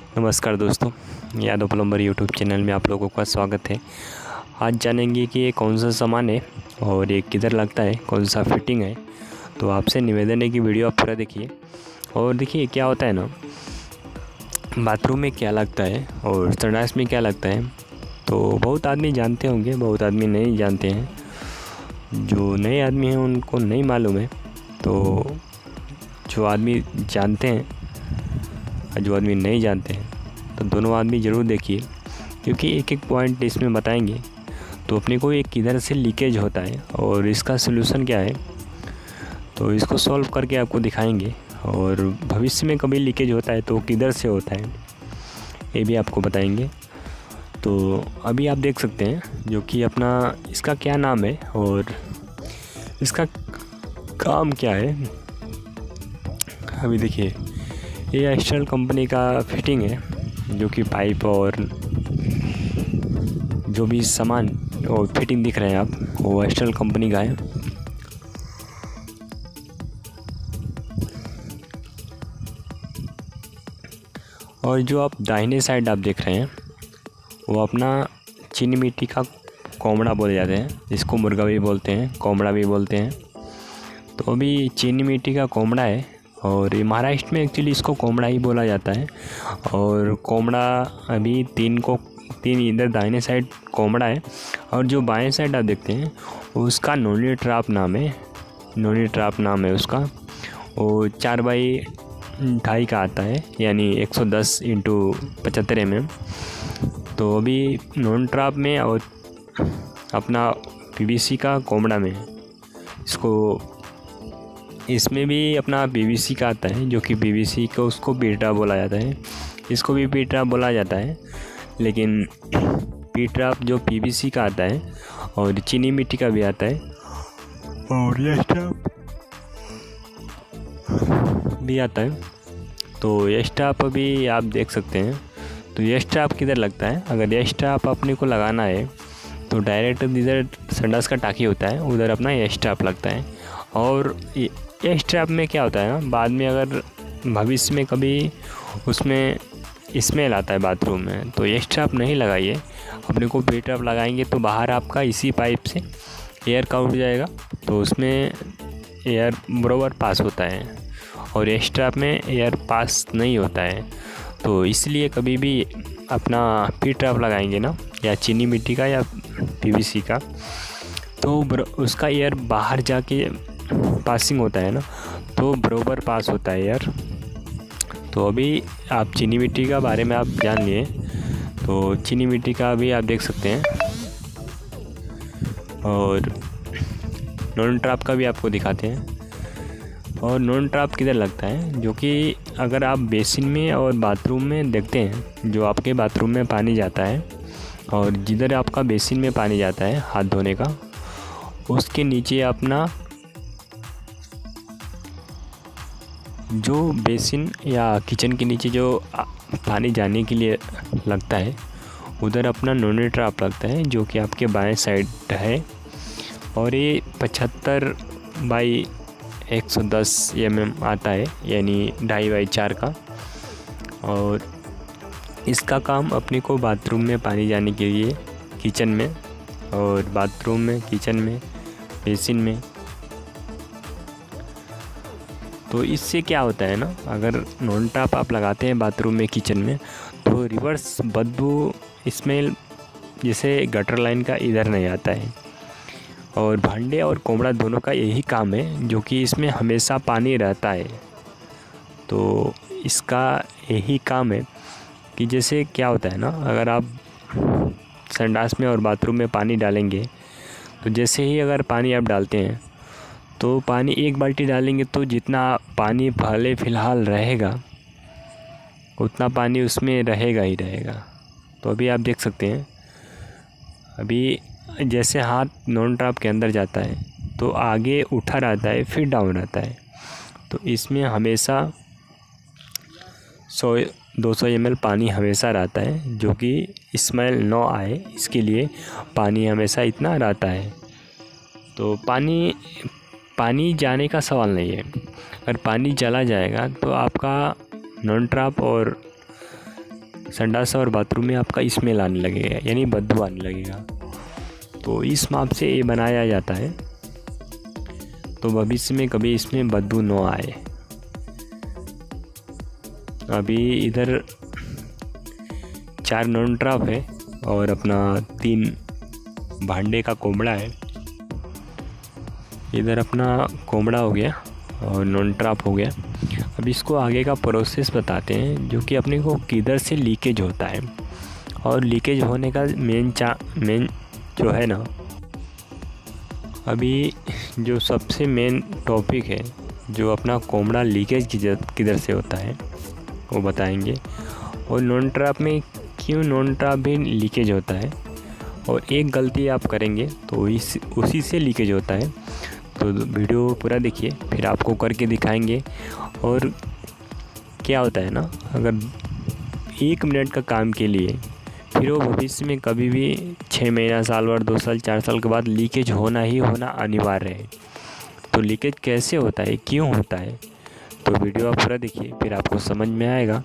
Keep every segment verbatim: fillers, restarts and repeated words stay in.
नमस्कार दोस्तों, Yadav plumber YouTube channel में आप लोगों का स्वागत है। आज जानेंगे कि ये कौन सा सामान है और ये किधर लगता है, कौन सा फिटिंग है। तो आपसे निवेदन है कि वीडियो आप पूरा देखिए और देखिए क्या होता है ना, बाथरूम में क्या लगता है और संडास में क्या लगता है। तो बहुत आदमी जानते होंगे, बहुत आदमी नहीं जानते हैं। जो नए आदमी हैं उनको नहीं मालूम है। तो जो आदमी जानते हैं और जो आदमी नहीं जानते हैं, तो दोनों आदमी ज़रूर देखिए, क्योंकि एक एक पॉइंट इसमें बताएंगे तो अपने को एक किधर से लीकेज होता है और इसका सलूशन क्या है, तो इसको सॉल्व करके आपको दिखाएंगे। और भविष्य में कभी लीकेज होता है तो किधर से होता है ये भी आपको बताएंगे। तो अभी आप देख सकते हैं जो कि अपना इसका क्या नाम है और इसका काम क्या है। अभी देखिए, ये एस्ट्रल कंपनी का फिटिंग है, जो कि पाइप और जो भी सामान और फिटिंग दिख रहे हैं आप, वो एस्ट्रल कंपनी का है। और जो आप दाहिने साइड आप देख रहे हैं वो अपना चीनी मिट्टी का कोमड़ा बोले जाते हैं, जिसको मुर्गा भी बोलते हैं, कोमड़ा भी बोलते हैं। तो अभी चीनी मिट्टी का कोमड़ा है और ये महाराष्ट्र में एक्चुअली इसको कोमड़ा ही बोला जाता है। और कोमड़ा अभी तीन को तीन इधर दाहिने साइड कोमड़ा है और जो बाएं साइड आप देखते हैं उसका नोनी ट्राप नाम है, नोनी ट्राप नाम है उसका। वो चार बाई ढाई का आता है, यानी एक सौ दस इंटू पचहत्तर एम एम। तो अभी नॉन ट्राप में और अपना पीवीसी का कोमड़ा में इसको, इसमें भी अपना पीवीसी का आता है, जो कि पीवीसी को उसको पी-ट्रैप बोला जाता है, इसको भी पी-ट्रैप बोला जाता है। लेकिन पी-ट्रैप जो पीवीसी का आता है और चीनी मिट्टी का भी आता है और ये स्टाफ भी आता है। तो ये स्टाफ अभी आप देख सकते हैं। तो ये स्टाफ किधर लगता है, अगर ये स्टाफ अपने को लगाना है तो डायरेक्ट इधर संडास का टाकी होता है, उधर अपना ये स्टाफ लगता है। और ये स्ट्रैप में क्या होता है ना, बाद में अगर भविष्य में कभी उसमें स्मेल आता है बाथरूम में, तो ये स्ट्रैप नहीं लगाइए। अपने को पी ट्रैप लगाएंगे तो बाहर आपका इसी पाइप से एयर का उठ जाएगा, तो उसमें एयर बराबर पास होता है और ये स्ट्रैप में एयर पास नहीं होता है। तो इसलिए कभी भी अपना पी ट्रैप लगाएंगे ना, या चीनी मिट्टी का या पीवीसी का, तो उसका एयर बाहर जाके पासिंग होता है ना, तो बराबर पास होता है यार। तो अभी आप चीनी मिट्टी का बारे में आप जान लिए, तो चीनी मिट्टी का भी आप देख सकते हैं। और नॉन ट्रैप का भी आपको दिखाते हैं। और नॉन ट्रैप किधर लगता है, जो कि अगर आप बेसिन में और बाथरूम में देखते हैं, जो आपके बाथरूम में पानी जाता है और जिधर आपका बेसिन में पानी जाता है हाथ धोने का, उसके नीचे अपना जो बेसिन या किचन के नीचे जो पानी जाने के लिए लगता है, उधर अपना नोनी ट्रैप लगता है, जो कि आपके बाएं साइड है। और ये पचहत्तर बाई एक सौ दस एम एम आता है, यानी ढाई बाई चार का। और इसका काम अपने को बाथरूम में पानी जाने के लिए, किचन में और बाथरूम में, किचन में, बेसिन में। तो इससे क्या होता है ना, अगर नॉन ट्रैप आप लगाते हैं बाथरूम में, किचन में, तो रिवर्स बदबू स्मेल जैसे गटर लाइन का इधर नहीं आता है। और भांडे और कोमड़ा दोनों का यही काम है, जो कि इसमें हमेशा पानी रहता है। तो इसका यही काम है कि जैसे क्या होता है ना, अगर आप संडास में और बाथरूम में पानी डालेंगे, तो जैसे ही अगर पानी आप डालते हैं, तो पानी एक बाल्टी डालेंगे तो जितना पानी भले फ़िलहाल रहेगा उतना पानी उसमें रहेगा ही रहेगा। तो अभी आप देख सकते हैं, अभी जैसे हाथ नॉन ट्रैप के अंदर जाता है तो आगे उठा रहता है, फिर डाउन रहता है। तो इसमें हमेशा सौ दो सौ एम एल पानी हमेशा रहता है, जो कि स्मेल ना आए इसके लिए पानी हमेशा इतना रहता है। तो पानी पानी जाने का सवाल नहीं है। अगर पानी चला जाएगा तो आपका नॉन ट्रैप और संडास और बाथरूम में आपका स्मेल आने लगेगा, यानी बदबू आने लगेगा। तो इस माप से ये बनाया जाता है, तो भविष्य में कभी इसमें बदबू न आए। अभी इधर चार नॉन ट्रैप है और अपना तीन भांडे का कोमड़ा है। इधर अपना कोमड़ा हो गया और नॉन ट्रैप हो गया। अब इसको आगे का प्रोसेस बताते हैं, जो कि अपने को किधर से लीकेज होता है और लीकेज होने का मेन चा मेन जो है ना, अभी जो सबसे मेन टॉपिक है, जो अपना कोमड़ा लीकेज किधर से होता है वो बताएंगे, और नॉन ट्रैप में क्यों नॉन ट्रैप भी लीकेज होता है, और एक गलती आप करेंगे तो इस उसी से लीकेज होता है। तो वीडियो पूरा देखिए, फिर आपको करके दिखाएंगे। और क्या होता है ना, अगर एक मिनट का काम के लिए फिर वो भविष्य में कभी भी छः महीना, साल भर, दो साल, चार साल के बाद लीकेज होना ही होना अनिवार्य है। तो लीकेज कैसे होता है, क्यों होता है, तो वीडियो आप पूरा देखिए, फिर आपको समझ में आएगा।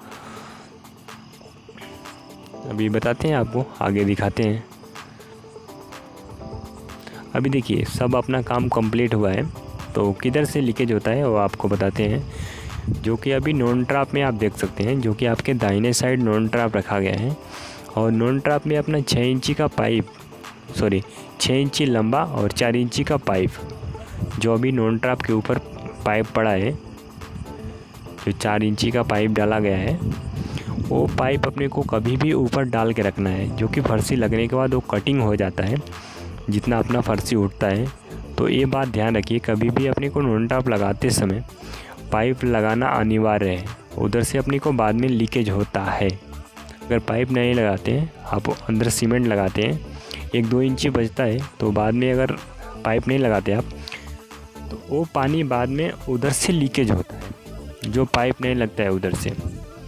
अभी बताते हैं आपको, आगे दिखाते हैं। अभी देखिए सब अपना काम कंप्लीट हुआ है, तो किधर से लीकेज होता है वो आपको बताते हैं। जो कि अभी नॉन ट्रैप में आप देख सकते हैं, जो कि आपके दाहिने साइड नॉन ट्रैप रखा गया है। और नॉन ट्रैप में अपना छः इंची का पाइप, सॉरी छः इंची लंबा और चार इंची का पाइप, जो अभी नॉन ट्रैप के ऊपर पाइप पड़ा है, जो चार इंची का पाइप डाला गया है, वो पाइप अपने को कभी भी ऊपर डाल के रखना है, जो कि फर्शी लगने के बाद वो कटिंग हो जाता है जितना अपना फर्शी उठता है। तो ये बात ध्यान रखिए, कभी भी अपने को नॉन ट्रैप लगाते समय पाइप लगाना अनिवार्य है, उधर से अपने को बाद में लीकेज होता है। अगर पाइप नहीं लगाते हैं, आप अंदर सीमेंट लगाते हैं, एक दो इंची बचता है, तो बाद में अगर पाइप नहीं लगाते आप, तो वो पानी बाद में उधर से लीकेज होता है, जो पाइप नहीं लगता है उधर से।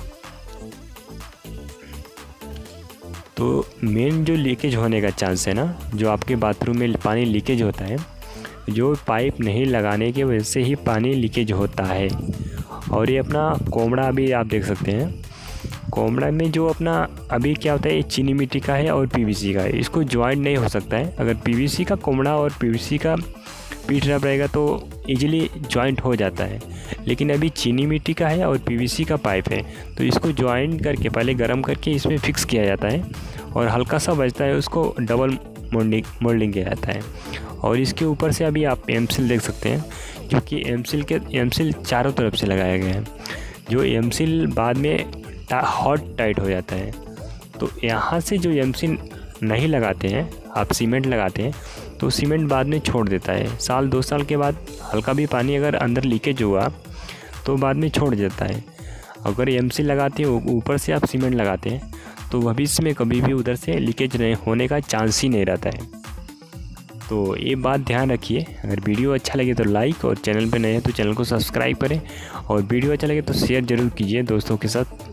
तो मेन जो लीकेज होने का चांस है ना, जो आपके बाथरूम में पानी लीकेज होता है, जो पाइप नहीं लगाने की वजह से ही पानी लीकेज होता है। और ये अपना कोमड़ा भी आप देख सकते हैं, कोमड़ा में जो अपना अभी क्या होता है, ये चीनी मिट्टी का है और पीवीसी का है, इसको ज्वाइंट नहीं हो सकता है। अगर पीवीसी का कोमड़ा और पीवीसी का पीठ रब रहेगा तो इजीली ज्वाइंट हो जाता है, लेकिन अभी चीनी मिट्टी का है और पीवीसी का पाइप है, तो इसको ज्वाइंट करके पहले गर्म करके इसमें फिक्स किया जाता है, और हल्का सा बचता है उसको डबल मोल्डिंग मोल्डिंग किया जाता है। और इसके ऊपर से अभी आप एम सील देख सकते हैं, क्योंकि एम सील के एम सील चारों तरफ से लगाया गया है, जो एम सील बाद में हॉट टाइट हो जाता है। तो यहाँ से जो एम सील नहीं लगाते हैं, आप सीमेंट लगाते हैं, तो सीमेंट बाद में छोड़ देता है, साल दो साल के बाद हल्का भी पानी अगर अंदर लीकेज हुआ तो बाद में छोड़ देता है। अगर एम सील लगाते हैं, ऊपर से आप सीमेंट लगाते हैं, तो भविष्य में कभी भी उधर से लीकेज नहीं होने का चांस ही नहीं रहता है। तो ये बात ध्यान रखिए। अगर वीडियो अच्छा लगे तो लाइक, और चैनल पे नए हैं तो चैनल को सब्सक्राइब करें, और वीडियो अच्छा लगे तो शेयर ज़रूर कीजिए दोस्तों के साथ।